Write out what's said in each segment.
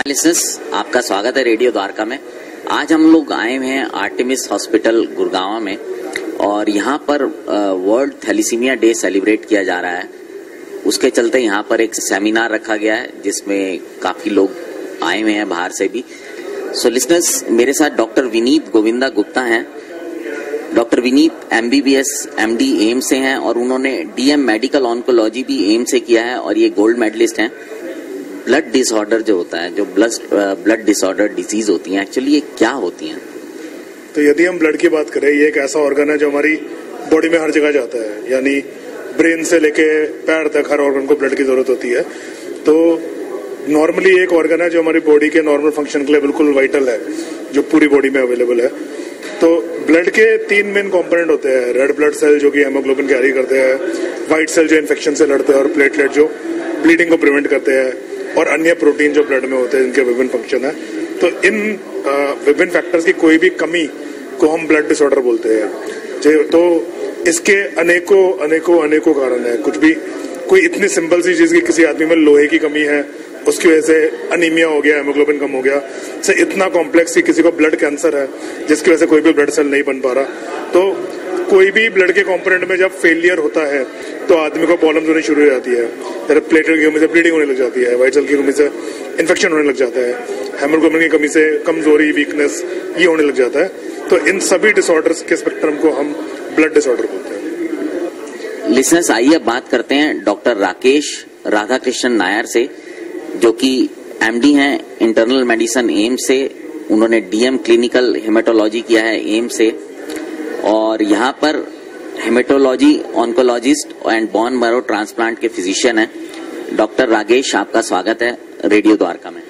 Listeners, आपका स्वागत है रेडियो द्वारका में। आज हम लोग आए हुए हैं आर्टेमिस हॉस्पिटल गुड़गांव में और यहाँ पर वर्ल्ड थैलीसीमिया डे सेलिब्रेट किया जा रहा है। उसके चलते यहाँ पर एक सेमिनार रखा गया है जिसमें काफी लोग आए हुए हैं बाहर से भी। सो लिसनर्स, मेरे साथ डॉक्टर विनीत गोविंदा गुप्ता हैं। Doctor Vineet MBBS MD AIIMS से हैं और उन्होंने DM मेडिकल ऑन्कोलॉजी भी एम्स से किया है और ये गोल्ड मेडलिस्ट हैं। ब्लड डिसऑर्डर जो होता है, जो ब्लड डिसऑर्डर डिजीज होती हैं, एक्चुअली ये क्या होती हैं? तो यदि हम ब्लड की बात करें, ये एक ऐसा ऑर्गन है जो हमारी बॉडी में हर जगह जाता है, यानी ब्रेन से लेके पैर तक हर ऑर्गन को ब्लड की जरूरत होती है। तो नॉर्मली एक ऑर्गन है जो हमारी बॉडी के नॉर्मल फंक्शन के लिए बिल्कुल वाइटल है, जो पूरी बॉडी में अवेलेबल है। तो ब्लड के 3 मेन कंपोनेंट होते हैं। रेड ब्लड सेल जो कि हेमोग्लोबिन कैरी करते हैं, व्हाइट सेल जो इन्फेक्शन से लड़ते हैं, और प्लेटलेट जो ब्लीडिंग को प्रिवेंट करते हैं, और अन्य प्रोटीन जो ब्लड में होते हैं जिनके विभिन्न फंक्शन है। तो इन विभिन्न फैक्टर्स की कोई भी कमी को हम ब्लड डिसऑर्डर बोलते हैं। तो इसके अनेकों कारण है। कोई इतनी सिंपल सी चीज की किसी आदमी में लोहे की कमी है, उसकी वजह से अनीमिया हो गया, हेमोग्लोबिन कम हो गया, से इतना कॉम्प्लेक्स कि किसी को ब्लड कैंसर है जिसकी वजह से कोई भी ब्लड सेल नहीं बन पा रहा। तो कोई भी ब्लड के कंपोनेंट में जब फेलियर होता है तो आदमी को प्रॉब्लम होनी शुरू हो जाती है। प्लेटलेट की कमी से ब्लीडिंग होने लग जाती है, व्हाइट सेल की कमी से इन्फेक्शन होने लग जाता है, हेमोग्लोबिन की कमी से कमजोरी, वीकनेस ये होने लग जाता है। तो इन सभी डिसऑर्डर्स के स्पेक्ट्रम को हम ब्लड डिसऑर्डर बोलते हैं। लिसनर्स, आइए बात करते हैं डॉक्टर राकेश राधाकृष्णन नायर से, जो कि MD हैं इंटरनल मेडिसिन एम्स से। उन्होंने DM क्लिनिकल हेमेटोलॉजी किया है एम्स से और यहाँ पर haematology oncologist and bone marrow transplant के फिजिशियन हैं। डॉक्टर राकेश, आपका स्वागत है रेडियो द्वारका में।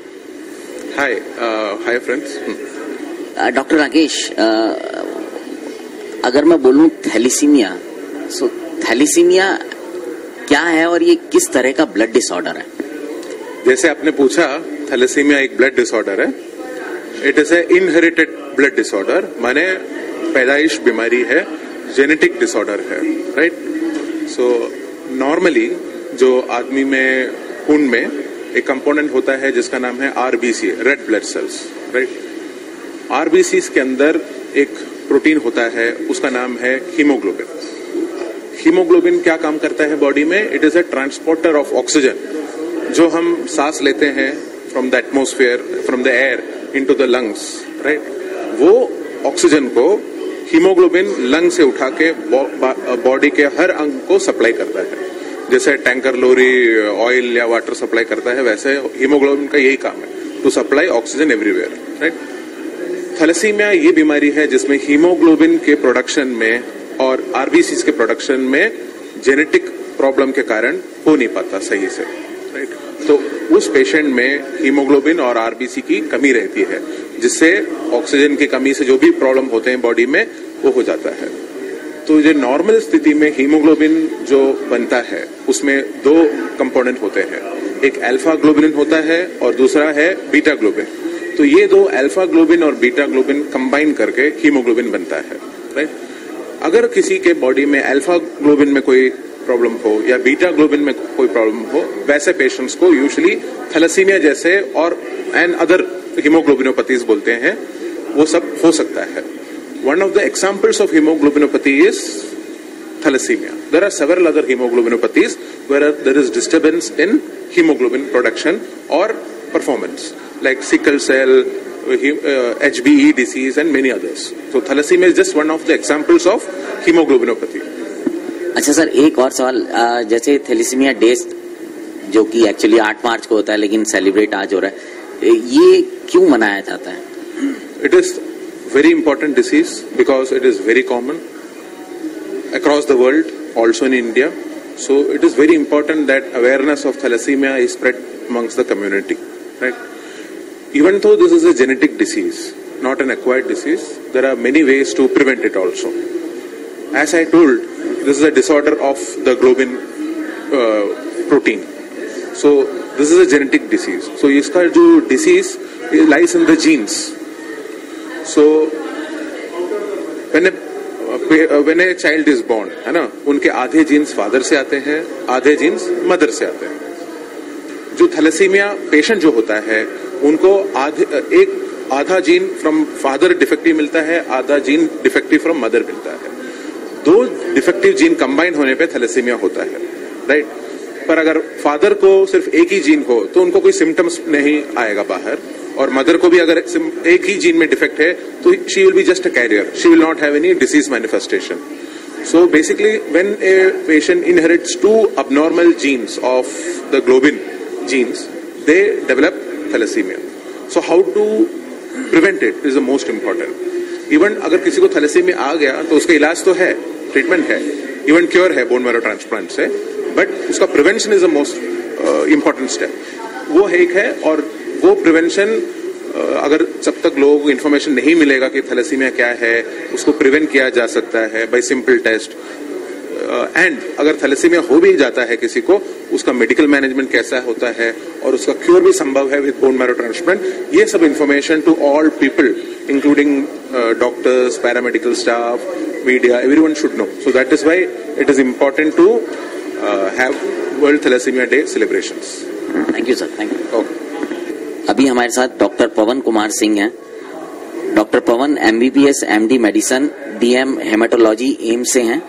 Hi friends. डॉक्टर राकेश, अगर मैं बोलूं थैलीसीमिया, सो थैलीसीमिया क्या है और ये किस तरह का ब्लड डिसऑर्डर है? जैसे आपने पूछा, थैलेसीमिया एक ब्लड डिसऑर्डर है। It is a inherited blood disorder, माने पैदाइश बीमारी है, जेनेटिक डिसऑर्डर है, राइट। सो नॉर्मली जो आदमी में खून में एक कंपोनेंट होता है जिसका नाम है RBC, red blood cells, right. RBCs के अंदर एक प्रोटीन होता है, उसका नाम है हीमोग्लोबिन। हीमोग्लोबिन क्या काम करता है बॉडी में? It is a transporter of oxygen. जो हम सांस लेते हैं from the atmosphere, from the air into the lungs, right, वो ऑक्सीजन को हीमोग्लोबिन लंग से उठा के बॉडी के हर अंग को सप्लाई करता है। जैसे टैंकर लोरी ऑयल या वाटर सप्लाई करता है, वैसे हीमोग्लोबिन का यही काम है, to supply oxygen everywhere, right. Thalassaemia ये बीमारी है जिसमें हीमोग्लोबिन के प्रोडक्शन में और RBCs के प्रोडक्शन में जेनेटिक प्रॉब्लम के कारण हो नहीं पाता सही से, राइट। तो उस पेशेंट में हीमोग्लोबिन और RBC की कमी रहती है, जिससे ऑक्सीजन की कमी से जो भी प्रॉब्लम होते हैं बॉडी में वो हो जाता है। तो ये नॉर्मल स्थिति में हीमोग्लोबिन जो बनता है उसमें 2 कंपोनेंट होते हैं, एक अल्फा ग्लोबिन होता है और दूसरा है बीटा ग्लोबिन। तो ये 2 अल्फा ग्लोबिन और बीटा ग्लोबिन कंबाइन करके हीमोग्लोबिन बनता है, राइट। अगर किसी के बॉडी में अल्फा ग्लोबिन में कोई प्रॉब्लम हो या बीटा ग्लोबिन में कोई प्रॉब्लम हो, वैसे पेशेंट्स को यूजुअली थैलेसीमिया जैसे और एंड अदर हीमोग्लोबिनोपैथीज बोलते हैं, वो सब हो सकता है। One of the examples of haemoglobinopathy is thalassaemia. There are several other haemoglobinopathies where there is disturbance in haemoglobin production और performance, like sickle cell, HBE disease and many others. So thalassemia is just one of the examples of hemoglobinopathy. अच्छा sir, एक और सवाल, जैसे thalassaemia day जो कि actually 8 मार्च को होता है लेकिन सेलिब्रेट आज हो रहा है, ये क्यों मनाया जाता है? It is very important disease because it is very common across the world, also in India. So it is very important that awareness of thalassemia is spread amongst the community, right? Even though this is a genetic disease, not an acquired disease, there are many ways to prevent it also. As I told, this is a disorder of the globin protein. So this is a genetic disease. So इसका जो disease lies in the genes. So when a child is born, है ना, उनके आधे jeans father से आते हैं, आधे जीन्स मदर से आते हैं। जो थैलेसीमिया पेशेंट जो होता है उनको आधा जीन फ्रॉम फादर डिफेक्टिव मिलता है, आधा जीन डिफेक्टिव फ्रॉम मदर मिलता है। दो डिफेक्टिव जीन कंबाइन होने पे थैलेसीमिया होता है, राइट। पर अगर फादर को सिर्फ एक ही जीन हो तो उनको कोई सिम्टम्स नहीं आएगा बाहर, और मदर को भी अगर एक ही जीन में डिफेक्ट है तो she will be just a carrier, she will not have any disease manifestation. So basically, when a patient inherits two abnormal genes of the globin genes, they develop thalassemia. So how to prevent it is the most important. Even अगर किसी को thalassemia आ गया तो उसका इलाज तो है, treatment है, इवन क्योर है बोन मैरो ट्रांसप्लांट से, बट उसका prevention is the most important step. वो एक है, और वो प्रिवेंशन अगर जब तक लोगों को इन्फॉर्मेशन नहीं मिलेगा कि थैलेसीमिया क्या है, उसको प्रिवेंट किया जा सकता है बाय सिंपल टेस्ट। एंड अगर थैलेसीमिया हो भी जाता है किसी को, उसका मेडिकल मैनेजमेंट कैसा होता है और उसका क्योर भी संभव है विद बोन मैरो ट्रांसप्लांट, ये सब information to all people including doctors, paramedical staff, media, everyone should know. So that is why it is important to have world thalassaemia day celebrations. Thank you sir, thank you. अभी हमारे साथ doctor Pawan Kumar Singh हैं। Doctor Pawan MBBS MD medicine DM haematology AIIMS से हैं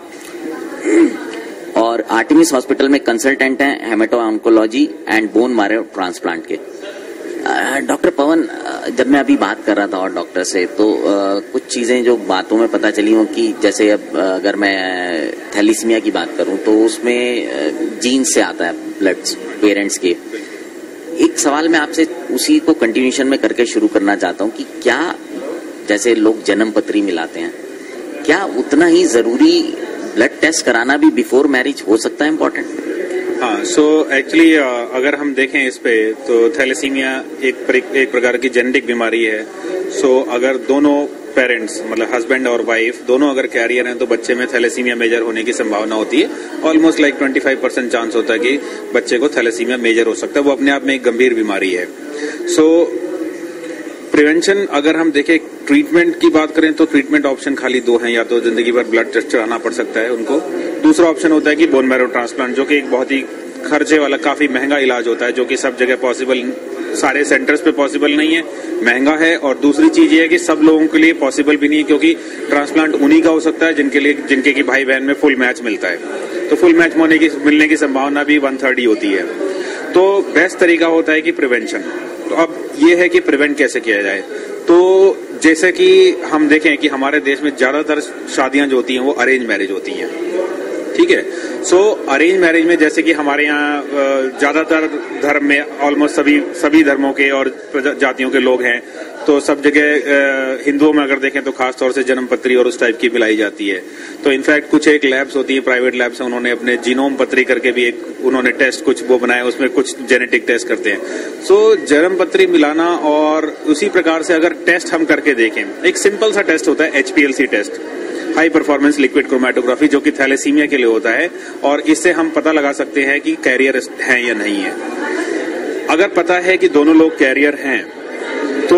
और Artemis hospital में consultant हैं haemato oncology and bone marrow transplant के। डॉक्टर पवन, जब मैं अभी बात कर रहा था और डॉक्टर से, तो कुछ चीजें जो बातों में पता चली हो कि जैसे अब अगर मैं थैलेसीमिया की बात करूं तो उसमें जीन से आता है, ब्लड पेरेंट्स के। एक सवाल मैं आपसे उसी को कंटिन्यूएशन में करके शुरू करना चाहता हूं कि क्या जैसे लोग जन्म पत्री मिलाते हैं, क्या उतना ही जरूरी ब्लड टेस्ट कराना भी बिफोर मैरिज हो सकता है इम्पोर्टेंट? हाँ, सो एक्चुअली अगर हम देखें इस पे तो थैलेसीमिया एक प्रकार की जेनेटिक बीमारी है। सो अगर दोनों पेरेंट्स मतलब हस्बैंड और वाइफ दोनों अगर कैरियर हैं तो बच्चे में थैलेसीमिया मेजर होने की संभावना होती है। ऑलमोस्ट लाइक 25% चांस होता है कि बच्चे को थैलेसीमिया मेजर हो सकता है। वो अपने आप में एक गंभीर बीमारी है। सो प्रिवेंशन अगर हम देखें, ट्रीटमेंट की बात करें तो ट्रीटमेंट ऑप्शन खाली दो हैं, या तो जिंदगी भर ब्लड टेस्ट कराना पड़ सकता है उनको। दूसरा ऑप्शन होता है कि बोन मैरो ट्रांसप्लांट, जो कि एक बहुत ही खर्चे वाला काफी महंगा इलाज होता है, जो कि सब जगह पॉसिबल, सारे सेंटर्स पे पॉसिबल नहीं है, महंगा है। और दूसरी चीज ये है कि सब लोगों के लिए पॉसिबल भी नहीं है, क्योंकि ट्रांसप्लांट उन्हीं का हो सकता है जिनके की भाई बहन में फुल मैच मिलता है। तो फुल मैच मिलने की संभावना भी 1/3 ही होती है। तो बेस्ट तरीका होता है कि प्रिवेंशन। तो अब ये है कि प्रिवेंट कैसे किया जाए। तो जैसे कि हम देखें कि हमारे देश में ज्यादातर शादियां जो होती हैं वो अरेंज मैरिज होती हैं, ठीक है। सो अरेंज मैरिज में जैसे कि हमारे यहाँ ज्यादातर धर्म में ऑलमोस्ट सभी धर्मों के और जातियों के लोग हैं, तो सब जगह हिंदुओं में अगर देखें तो खास तौर से जन्म पत्री और उस टाइप की मिलाई जाती है। तो इनफैक्ट कुछ एक लैब्स होती है, प्राइवेट लैब्स हैं, उन्होंने अपने जीनोम पत्री करके भी एक उन्होंने टेस्ट कुछ वो बनाया, उसमें कुछ जेनेटिक टेस्ट करते हैं। सो जन्म पत्री मिलाना, और उसी प्रकार से अगर टेस्ट हम करके देखें, एक सिंपल सा टेस्ट होता है HPLC test, high performance liquid chromatography, जो कि थैलेसीमिया के लिए होता है, और इससे हम पता लगा सकते हैं कि कैरियर हैं या नहीं है। अगर पता है कि दोनों लोग कैरियर हैं तो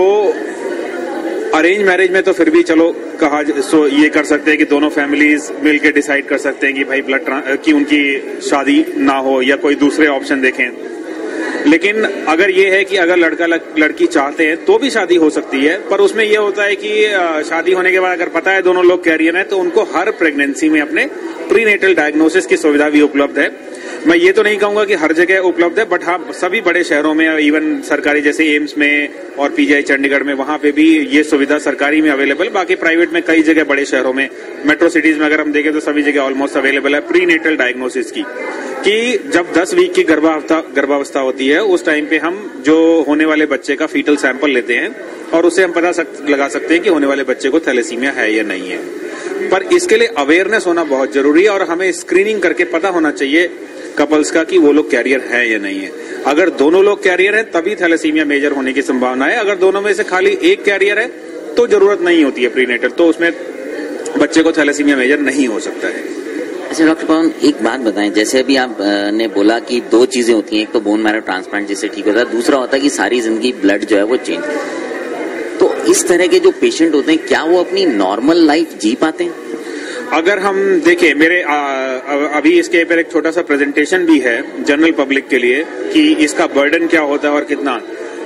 अरेंज मैरिज में तो फिर भी चलो ये कर सकते हैं कि दोनों फैमिलीज मिलकर डिसाइड कर सकते हैं कि भाई कि उनकी शादी ना हो या कोई दूसरे ऑप्शन देखें। लेकिन अगर ये है कि अगर लड़का लड़की चाहते हैं तो भी शादी हो सकती है, पर उसमें यह होता है कि शादी होने के बाद अगर पता है दोनों लोग कैरियर हैं तो उनको हर प्रेगनेंसी में अपने प्रीनेटल डायग्नोसिस की सुविधा भी उपलब्ध है। मैं ये तो नहीं कहूंगा कि हर जगह उपलब्ध है, बट हाँ सभी बड़े शहरों में, इवन सरकारी जैसे एम्स में और PGI चंडीगढ़ में, वहां पे भी ये सुविधा सरकारी में अवेलेबल। बाकी प्राइवेट में कई जगह बड़े शहरों में, मेट्रो सिटीज में अगर हम देखें तो सभी जगह ऑलमोस्ट अवेलेबल है प्रीनेटल डायग्नोसिस की, कि जब 10 वीक की गर्भावस्था होती है उस टाइम पे हम जो होने वाले बच्चे का फीटल सैंपल लेते हैं और उससे हम पता लगा सकते हैं कि होने वाले बच्चे को थैलेसीमिया है या नहीं है। पर इसके लिए अवेयरनेस होना बहुत जरूरी है, और हमें स्क्रीनिंग करके पता होना चाहिए कपल्स का कि वो लोग कैरियर है या नहीं है। अगर दोनों लोग कैरियर हैं तभी थैलेसीमिया मेजर होने की संभावना है। अगर दोनों में से खाली एक कैरियर है तो जरूरत नहीं होती है प्रीनेटल, तो उसमें बच्चे को थैलेसीमिया मेजर नहीं हो सकता है। अच्छा डॉक्टर पवन, एक बात बताएं, जैसे अभी आप ने बोला कि दो चीजें होती हैं, एक तो बोन मैरो ट्रांसप्लांट जिससे ठीक होता है, दूसरा होता है कि सारी जिंदगी ब्लड जो है वो चेंज। तो इस तरह के जो पेशेंट होते हैं क्या वो अपनी नॉर्मल लाइफ जी पाते हैं? अगर हम देखें, मेरे अभी इसके ऊपर एक छोटा सा प्रेजेंटेशन भी है जनरल पब्लिक के लिए कि इसका बर्डन क्या होता है और कितना।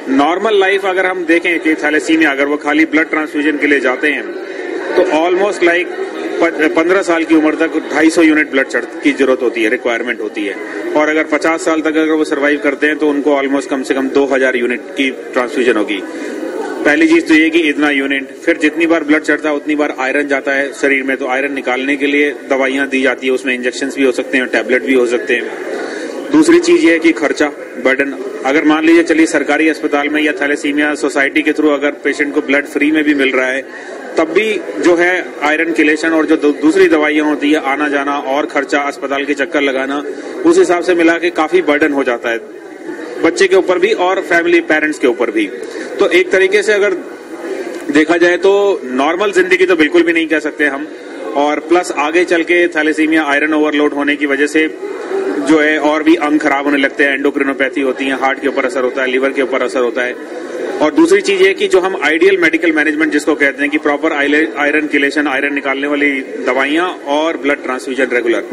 नॉर्मल लाइफ अगर हम देखें कि थैलेसीमिया अगर वो खाली ब्लड ट्रांसफ्यूजन के लिए जाते हैं तो ऑलमोस्ट लाइक 15 साल की उम्र तक 250 यूनिट ब्लड की जरूरत होती है, रिक्वायरमेंट होती है। और अगर 50 साल तक अगर वो सर्वाइव करते हैं तो उनको ऑलमोस्ट कम से कम 2000 यूनिट की ट्रांसफ्यूजन होगी। पहली चीज तो ये कि इतना यूनिट, फिर जितनी बार ब्लड चढ़ता है उतनी बार आयरन जाता है शरीर में, तो आयरन निकालने के लिए दवाइयां दी जाती है, उसमें इंजेक्शन भी हो सकते हैं, टैबलेट भी हो सकते हैं। दूसरी चीज ये है कि खर्चा, बर्डन, अगर मान लीजिए चलिए सरकारी अस्पताल में या थैलेसीमिया सोसाइटी के थ्रू अगर पेशेंट को ब्लड फ्री में भी मिल रहा है, तब भी जो है आयरन किलेशन और जो दूसरी दवाइयां होती है, आना जाना और खर्चा, अस्पताल के चक्कर लगाना, उस हिसाब से मिला के काफी बर्डन हो जाता है बच्चे के ऊपर भी और फैमिली पेरेंट्स के ऊपर भी। तो एक तरीके से अगर देखा जाए तो नॉर्मल जिंदगी तो बिल्कुल भी नहीं कह सकते हम, और प्लस आगे चल के थैलेसीमिया आयरन ओवरलोड होने की वजह से जो है और भी अंग खराब होने लगते हैं, एंडोक्रिनोपैथी होती है, हार्ट के ऊपर असर होता है, लिवर के ऊपर असर होता है। और दूसरी चीज ये कि जो हम आइडियल मेडिकल मैनेजमेंट जिसको कहते हैं कि प्रॉपर आयरन किलेशन, आयरन निकालने वाली दवाइयां और ब्लड ट्रांसफ्यूजन रेगुलर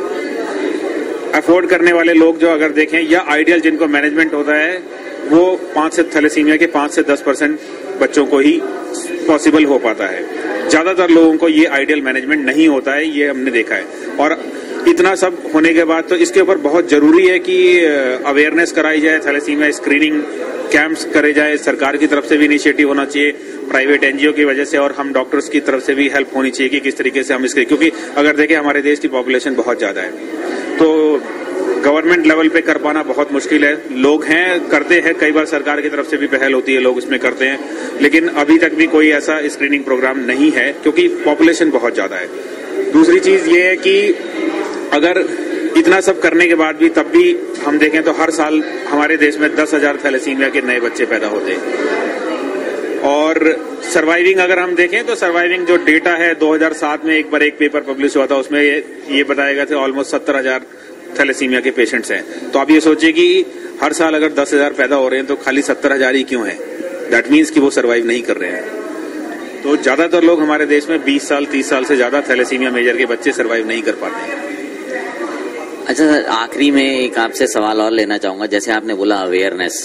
अफोर्ड करने वाले लोग जो अगर देखें, या आइडियल जिनको मैनेजमेंट होता है, वो थैलेसीमिया के 5 से 10% बच्चों को ही पॉसिबल हो पाता है। ज्यादातर लोगों को ये आइडियल मैनेजमेंट नहीं होता है, ये हमने देखा है। और इतना सब होने के बाद तो इसके ऊपर बहुत जरूरी है कि अवेयरनेस कराई जाए, थैलेसीमिया स्क्रीनिंग कैंप्स करे जाए, सरकार की तरफ से भी इनिशिएटिव होना चाहिए, प्राइवेट एनजीओ की वजह से और हम डॉक्टर्स की तरफ से भी हेल्प होनी चाहिए कि किस तरीके से हम इसके, क्योंकि अगर देखें हमारे देश की पॉपुलेशन बहुत ज्यादा है, तो गवर्नमेंट लेवल पे कर पाना बहुत मुश्किल है। लोग हैं, करते हैं, कई बार सरकार की तरफ से भी पहल होती है, लोग इसमें करते हैं, लेकिन अभी तक भी कोई ऐसा स्क्रीनिंग प्रोग्राम नहीं है क्योंकि पॉपुलेशन बहुत ज्यादा है। दूसरी चीज ये है कि अगर इतना सब करने के बाद भी तब भी हम देखें तो हर साल हमारे देश में 10,000 थैलेसीमिया के नए बच्चे पैदा होते हैं। और सर्वाइविंग अगर हम देखें तो सर्वाइविंग जो डेटा है 2007 में एक बार एक पेपर पब्लिश हुआ था, उसमें ये बताया गया था ऑलमोस्ट 70,000 थैलेसीमिया के पेशेंट्स हैं। तो आप ये सोचिए कि हर साल अगर 10,000 पैदा हो रहे हैं तो खाली 70,000 ही क्यों है? दैट मीन्स कि वो सर्वाइव नहीं कर रहे हैं। तो ज्यादातर लोग हमारे देश में 20 साल 30 साल से ज्यादा थैलेसीमिया मेजर के बच्चे सर्वाइव नहीं कर पाते हैं। अच्छा सर, आखिरी में एक आपसे सवाल और लेना चाहूंगा। जैसे आपने बोला अवेयरनेस,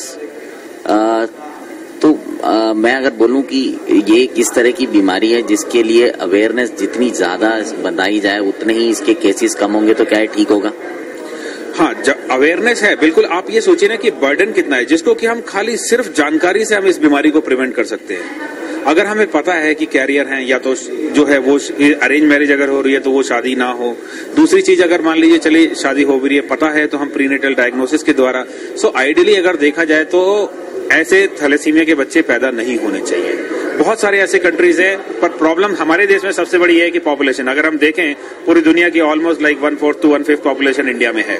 तो मैं अगर बोलूं कि ये किस तरह की बीमारी है जिसके लिए अवेयरनेस जितनी ज्यादा बताई जाए उतने ही इसके केसेस कम होंगे, तो क्या है ठीक होगा? हाँ, अवेयरनेस है बिल्कुल। आप ये सोचिए ना कि बर्डन कितना है जिसको कि हम खाली सिर्फ जानकारी से हम इस बीमारी को प्रिवेंट कर सकते हैं। अगर हमें पता है कि कैरियर हैं, या तो जो है वो अरेंज मैरिज अगर हो रही है तो वो शादी ना हो। दूसरी चीज, अगर मान लीजिए चलिए शादी हो भी रही है, पता है, तो हम प्रीनेटल डायग्नोसिस के द्वारा, सो आइडियली अगर देखा जाए तो ऐसे थैलेसीमिया के बच्चे पैदा नहीं होने चाहिए। बहुत सारे ऐसे कंट्रीज है, पर प्रॉब्लम हमारे देश में सबसे बड़ी है कि पॉपुलेशन। अगर हम देखें पूरी दुनिया की almost like 1/4 to 1/5 population India में है।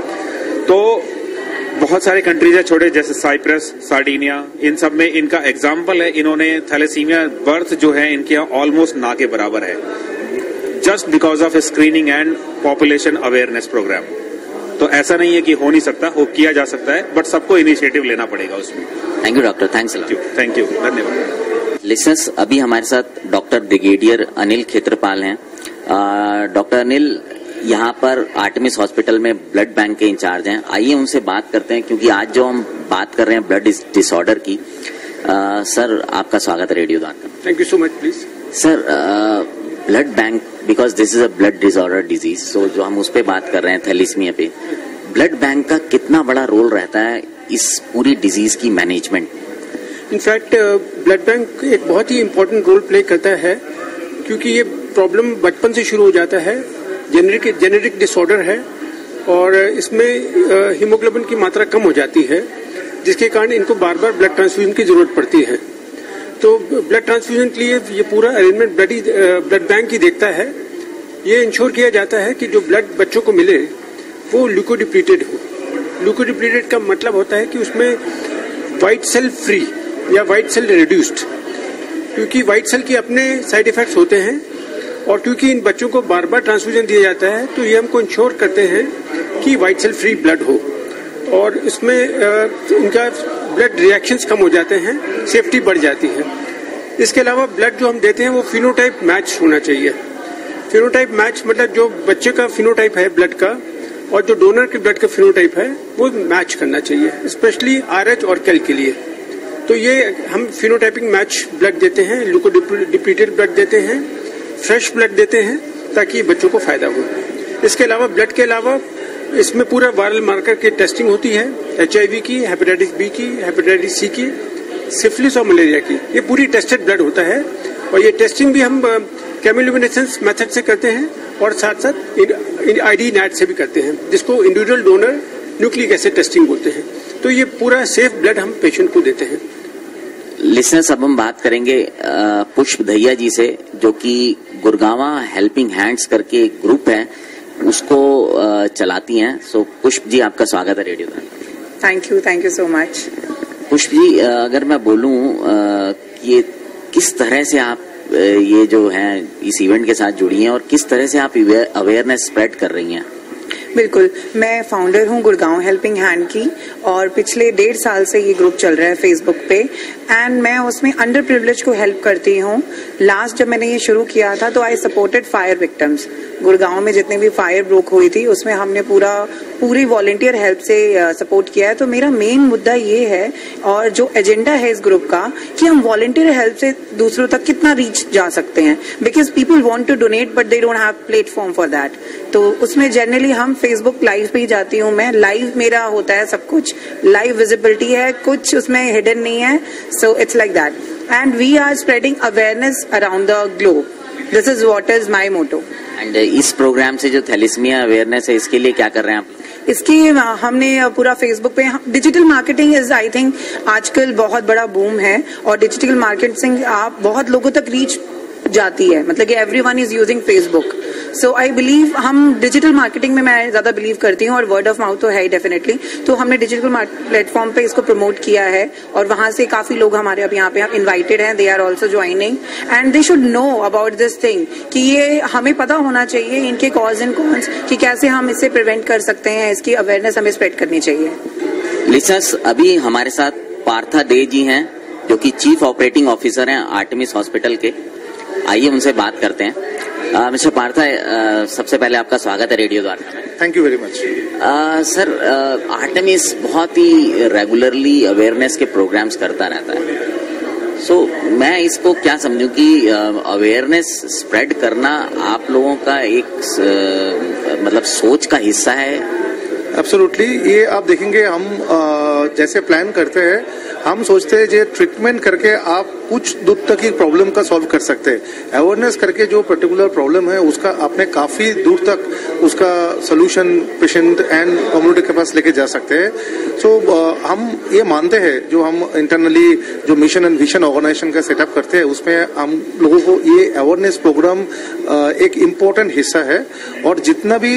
तो बहुत सारे कंट्रीज है छोटे, जैसे साइप्रस, सार्डिनिया, इन सब में इनका एग्जाम्पल है। इन्होंने थैलेसीमिया बर्थ जो है इनके यहाँ ऑलमोस्ट ना के बराबर है, just because of screening and population awareness programme. तो ऐसा नहीं है कि हो नहीं सकता, वो किया जा सकता है, बट सबको इनिशिएटिव लेना पड़ेगा उसमें। Thank you doctor, thanks. Thank you, धन्यवाद। लिसनर्स, अभी हमारे साथ डॉक्टर ब्रिगेडियर अनिल खेत्रपाल हैं। डॉक्टर अनिल यहाँ पर आर्टेमिस हॉस्पिटल में ब्लड बैंक के इंचार्ज हैं। आइए उनसे बात करते हैं, क्योंकि आज जो हम बात कर रहे हैं ब्लड डिसऑर्डर की। सर, आपका स्वागत है radio Dwarka. Thank you so much. Please sir, blood bank, because this is a blood disorder disease, so जो हम उस पर बात कर रहे हैं थैलेसीमिया पे, ब्लड बैंक का कितना बड़ा रोल रहता है इस पूरी डिजीज की मैनेजमेंट? इनफैक्ट ब्लड बैंक एक बहुत ही इम्पोर्टेंट रोल प्ले करता है, क्योंकि ये प्रॉब्लम बचपन से शुरू हो जाता है। जेनेटिक डिसऑर्डर है और इसमें हीमोग्लोबिन की मात्रा कम हो जाती है, जिसके कारण इनको बार बार ब्लड ट्रांसफ्यूजन की जरूरत पड़ती है। तो ब्लड ट्रांसफ्यूजन के लिए ये पूरा अरेंजमेंट ब्लड बैंक ही देखता है। ये इंश्योर किया जाता है कि जो ब्लड बच्चों को मिले वो ल्यूकोडिप्लीटेड हो। ल्यूकोडिप्लीटेड का मतलब होता है कि उसमें व्हाइट सेल फ्री या व्हाइट सेल रिड्यूस्ड, क्योंकि व्हाइट सेल के अपने साइड इफेक्ट्स होते हैं, और क्योंकि इन बच्चों को बार बार ट्रांसफ्यूजन दिया जाता है, तो ये हमको इंश्योर करते हैं कि व्हाइट सेल फ्री ब्लड हो, और इसमें इनका ब्लड रिएक्शंस कम हो जाते हैं, सेफ्टी बढ़ जाती है। इसके अलावा ब्लड जो हम देते हैं वो फिनोटाइप मैच होना चाहिए। फिनोटाइप मैच मतलब जो बच्चे का फिनोटाइप है ब्लड का और जो डोनर के ब्लड का फिनोटाइप है वो मैच करना चाहिए, स्पेशली RH और कैल के लिए। तो ये हम फिनोटाइपिंग मैच ब्लड देते हैं, ल्यूकोडिप्लीटेड ब्लड देते हैं, फ्रेश ब्लड देते हैं ताकि बच्चों को फायदा हो। इसके अलावा ब्लड के अलावा इसमें पूरा वायरल मार्कर की टेस्टिंग होती है, HIV की, हेपेटाइटिस B की, हेपेटाइटिस C की, सिफिलिस और मलेरिया की। ये पूरी टेस्टेड ब्लड होता है और ये टेस्टिंग भी हम केमोल्यूमिनेसेंस मेथड से करते हैं और साथ साथ ID NAT से भी करते हैं, जिसको individual donor nucleic acid testing बोलते हैं। तो ये पूरा सेफ ब्लड हम पेशेंट को देते हैं। लिसनर्स, अब हम बात करेंगे पुष्प दहिया जी से, जो कि गुरगांवा हेल्पिंग हैंड्स करके एक ग्रुप है उसको चलाती हैं। सो पुष्प जी, आपका स्वागत है रेडियो में। Thank you so much. Pushp ji, अगर मैं बोलूं ये किस तरह से आप ये जो है इस इवेंट के साथ जुड़ी हैं और किस तरह से आप अवेयरनेस स्प्रेड कर रही हैं? बिल्कुल, मैं फाउंडर हूँ गुड़गांव हेल्पिंग हैंड की और पिछले 1.5 साल से ये ग्रुप चल रहा है फेसबुक पे एंड मैं उसमें अंडर प्रिविलेज को हेल्प करती हूँ। लास्ट जब मैंने ये शुरू किया था तो I supported fire victims. Gurgaon में जितने भी फायर ब्रोक हुई थी उसमें हमने पूरी वॉलंटियर हेल्प से सपोर्ट किया है। तो मेरा मेन मुद्दा ये है और जो एजेंडा है इस ग्रुप का कि हम वॉलंटियर हेल्प से दूसरों तक कितना रीच जा सकते हैं, because people want to donate but they don't have platform for that. तो उसमें जनरली हम फेसबुक लाइव पे ही जाती हूँ मैं, लाइव मेरा होता है सब कुछ, लाइव विजिबिलिटी है, कुछ उसमें हिडन नहीं है। So it's like that and we are spreading awareness around the globe. This is what is my motto. And इस प्रोग्राम से जो थैलेसीमिया अवेयरनेस है, इसके लिए क्या कर रहे हैं आप? इसकी हमने पूरा फेसबुक पे digital marketing is I think आजकल बहुत बड़ा बूम है और डिजिटल मार्केटिंग आप बहुत लोगों तक रीच जाती है, मतलब कि everyone is using Facebook. So I believe हम डिजिटल मार्केटिंग में मैं ज्यादा बिलीव करती हूँ और वर्ड ऑफ माउथ तो है ही डेफिनेटली। तो हमने डिजिटल प्लेटफॉर्म पे इसको प्रमोट किया है और वहां से काफी लोग हमारे अब यहाँ पे इनवाइटेड हैं, they are also joining and they should know about this thing कि ये हमें पता होना चाहिए इनके कॉज एंड कॉन्स कि कैसे हम इससे प्रिवेंट कर सकते हैं, इसकी अवेयरनेस हमें स्प्रेड करनी चाहिए। लिसनर्स, अभी हमारे साथ पार्था दे जी हैं जो कि चीफ ऑपरेटिंग ऑफिसर हैं आर्टेमिस हॉस्पिटल के। आइए उनसे बात करते हैं। मिस्टर पार्था, सबसे पहले आपका स्वागत है रेडियो द्वारा में। Thank you very much. Sir, Artemis बहुत ही रेगुलरली अवेयरनेस के प्रोग्राम्स करता रहता है। सो मैं इसको क्या समझूं कि अवेयरनेस स्प्रेड करना आप लोगों का एक मतलब सोच का हिस्सा है? एब्सोल्युटली। ये आप देखेंगे हम जैसे प्लान करते हैं, हम सोचते हैं जो ट्रीटमेंट करके आप कुछ दूर तक ही प्रॉब्लम का सॉल्व कर सकते हैं। अवेयरनेस करके जो पर्टिकुलर प्रॉब्लम है उसका आपने काफी दूर तक उसका सोल्यूशन पेशेंट एंड कम्युनिटी के पास लेके जा सकते हैं। सो हम ये मानते हैं, जो हम इंटरनली जो मिशन एंड विजन ऑर्गेनाइजेशन का सेटअप करते हैं उसमें हम लोगों को ये अवेयरनेस प्रोग्राम एक इम्पोर्टेंट हिस्सा है और जितना भी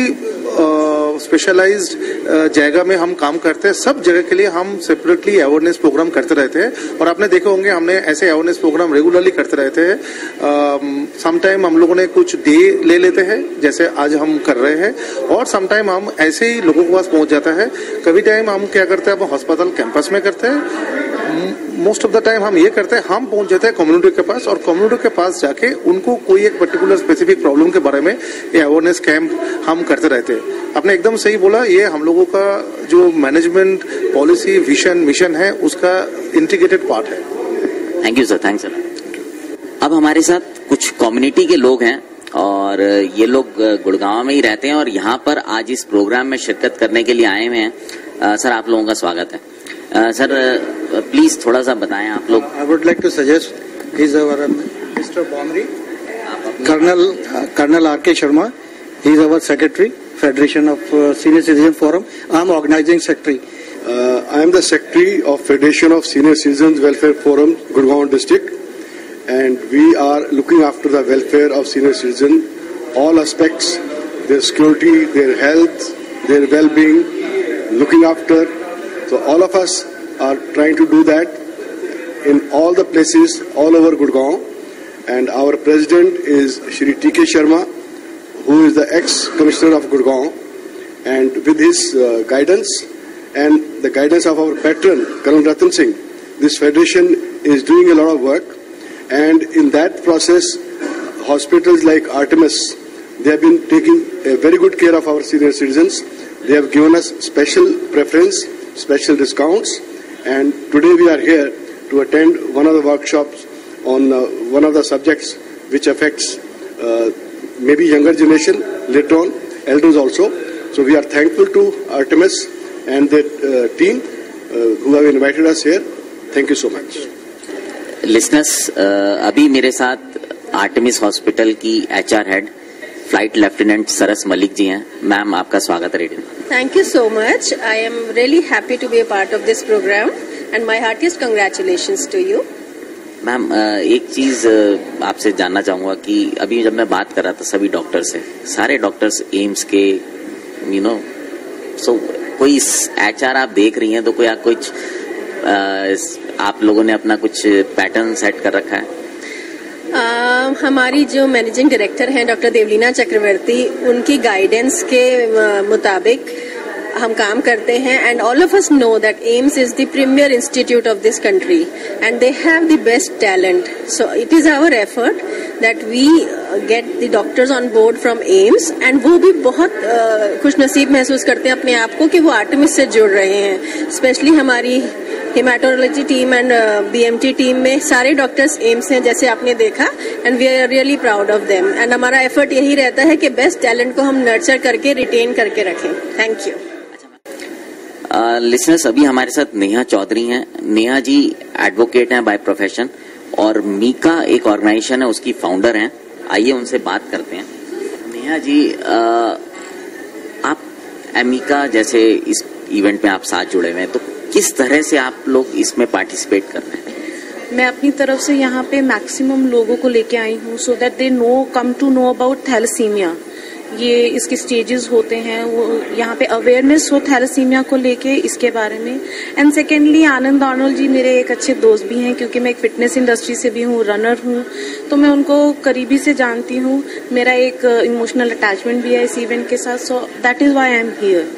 स्पेशलाइज्ड जगह में हम काम करते हैं सब जगह के लिए हम सेपरेटली अवेयरनेस प्रोग्राम करते रहते हैं। और आपने देखे होंगे हमने ऐसे अवेयरनेस प्रोग्राम रेगुलरली करते रहते हैं। समटाइम हम लोगों ने कुछ डे ले लेते हैं जैसे आज हम कर रहे हैं और समटाइम हम ऐसे ही लोगों के पास पहुंच जाता है। कभी टाइम हम क्या करते हैं, हम हॉस्पिटल कैंपस में करते हैं। मोस्ट ऑफ द टाइम हम ये करते हैं, हम पहुंच जाते हैं कम्युनिटी के पास और कम्युनिटी के पास जाके उनको कोई एक पर्टिकुलर स्पेसिफिक प्रॉब्लम के बारे में ये अवेयरनेस कैंप हम करते रहते हैं। आपने एकदम सही बोला, ये हम लोगों का जो मैनेजमेंट पॉलिसी विजन मिशन है उसका इंटीग्रेटेड पार्ट है। Thank you sir, thanks sir. अब हमारे साथ कुछ कम्युनिटी के लोग हैं और ये लोग गुड़गांव में ही रहते हैं और यहाँ पर आज इस प्रोग्राम में शिरकत करने के लिए आए हुए हैं। सर, आप लोगों का स्वागत है। सर, प्लीज थोड़ा सा बताएं आप लोग। I would like to suggest is our mister Baumri, colonel R K Sharma, he is our secretary, Federation of Senior Citizen Forum. I am organizing secretary. I am the secretary of Federation of Senior Citizens Welfare Forum, Gurgaon District, and we are looking after the welfare of senior citizens, all aspects, their security, their health, their well-being, looking after. So all of us are trying to do that in all the places all over Gurgaon, and our president is Shri T.K. Sharma, who is the ex-commissioner of Gurgaon, and with his guidance and the guidance of our patron, Colonel Ratan Singh, this federation is doing a lot of work, and in that process, hospitals like Artemis, they have been taking a very good care of our senior citizens. They have given us special preference, special discounts, and today we are here to attend one of the workshops on one of the subjects which affects maybe younger generation, later on elders also. So we are thankful to Artemis and the team who have invited us here. Thank you so much. Listeners, अभी मेरे साथ Artemis hospital की HR head flight lieutenant Saras Malik ji हैं. Ma'am, आपका स्वागत है radio. Thank you so much. I am really happy to be a part of this program and my heartiest congratulations to you. Ma'am, एक चीज आपसे जानना चाहूंगा कि अभी जब मैं बात कर रहा था सभी डॉक्टर से, सारे डॉक्टर्स एम्स के, सो कोई HR आप देख रही हैं तो कोई कुछ आप लोगों ने अपना कुछ पैटर्न सेट कर रखा है? हमारी जो मैनेजिंग डायरेक्टर हैं डॉक्टर देवलीना चक्रवर्ती, उनकी गाइडेंस के मुताबिक हम काम करते हैं. And all of us know that AIIMS is the premier institute of this country and they have the best talent. So it is our effort that we get the doctors on board from AIIMS. And वो भी बहुत खुशनसीब महसूस करते हैं अपने आप को कि वो आर्टेमिस से जुड़ रहे हैं. स्पेशली हमारी haematology team and BMT team में सारे डॉक्टर्स एम्स हैं, जैसे आपने देखा. And we are really proud of them. And हमारा एफर्ट यही रहता है कि बेस्ट टैलेंट को हम नर्चर करके रिटेन करके रखें. Thank you. लिसनर्स, अभी हमारे साथ नेहा चौधरी हैं. नेहा जी एडवोकेट हैं बाय प्रोफेशन और मीका एक ऑर्गेनाइजेशन है, उसकी फाउंडर हैं. आइए उनसे बात करते हैं. नेहा जी, आप मीका जैसे इस इवेंट में आप साथ जुड़े हुए हैं, तो किस तरह से आप लोग इसमें पार्टिसिपेट कर रहे हैं? मैं अपनी तरफ से यहाँ पे मैक्सिमम लोगों को लेके आई हूँ so that they come to know about thalassaemia. ये इसके स्टेजेस होते हैं, वो यहाँ पे अवेयरनेस हो थैलेसीमिया को लेके, इसके बारे में. And secondly, Anand Arnold ji मेरे एक अच्छे दोस्त भी हैं, क्योंकि मैं एक फिटनेस इंडस्ट्री से भी हूँ, रनर हूँ, तो मैं उनको करीबी से जानती हूँ. मेरा एक इमोशनल अटैचमेंट भी है इस इवेंट के साथ. So that is why I am here.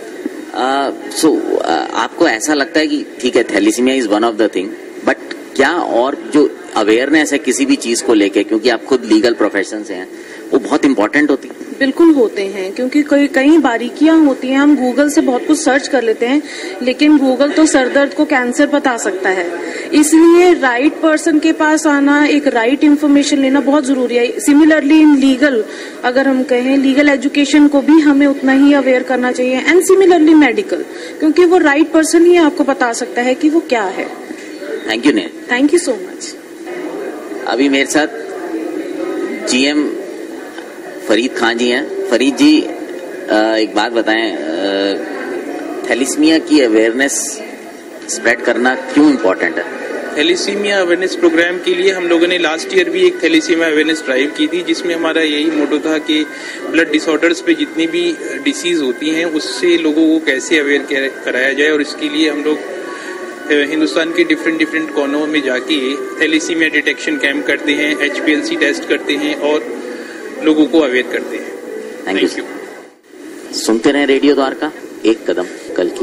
आपको ऐसा लगता है कि ठीक है, thalassaemia is one of the thing, but क्या और जो अवेयरनेस है किसी भी चीज को लेके, क्योंकि आप खुद लीगल प्रोफेशन से हैं, वो बहुत इंपॉर्टेंट होती है? बिल्कुल होते हैं, क्योंकि कई बारीकियां होती हैं. हम गूगल से बहुत कुछ सर्च कर लेते हैं, लेकिन गूगल तो सरदर्द को कैंसर बता सकता है. इसलिए राइट पर्सन के पास आना, एक राइट इंफॉर्मेशन लेना बहुत जरूरी है. सिमिलरली इन लीगल, अगर हम कहें, लीगल एजुकेशन को भी हमें उतना ही अवेयर करना चाहिए. एंड सिमिलरली मेडिकल, क्योंकि वो राइट पर्सन ही आपको बता सकता है कि वो क्या है. Thank you Neha. Thank you so much. अभी मेरे साथ GM फरीद खान जी हैं. फरीद जी, एक बात बताएं, थैलेसीमिया की अवेयरनेस स्प्रेड करना क्यों इम्पोर्टेंट है? थैलेसीमिया अवेयरनेस प्रोग्राम के लिए हम लोगों ने लास्ट ईयर भी एक थैलेसीमिया अवेयरनेस ड्राइव की थी, जिसमें हमारा यही मोटो था कि ब्लड डिसऑर्डर्स पे जितनी भी डिसीज होती हैं उससे लोगों को कैसे अवेयर कराया जाए. और इसके लिए हम लोग हिंदुस्तान के डिफरेंट कोनों में जाके थैलेसीमिया डिटेक्शन कैंप करते हैं, HPLC टेस्ट करते हैं और लोगों को अवेयर करते हैं. Thank you. सुनते रहे रेडियो द्वारका, एक कदम कल की.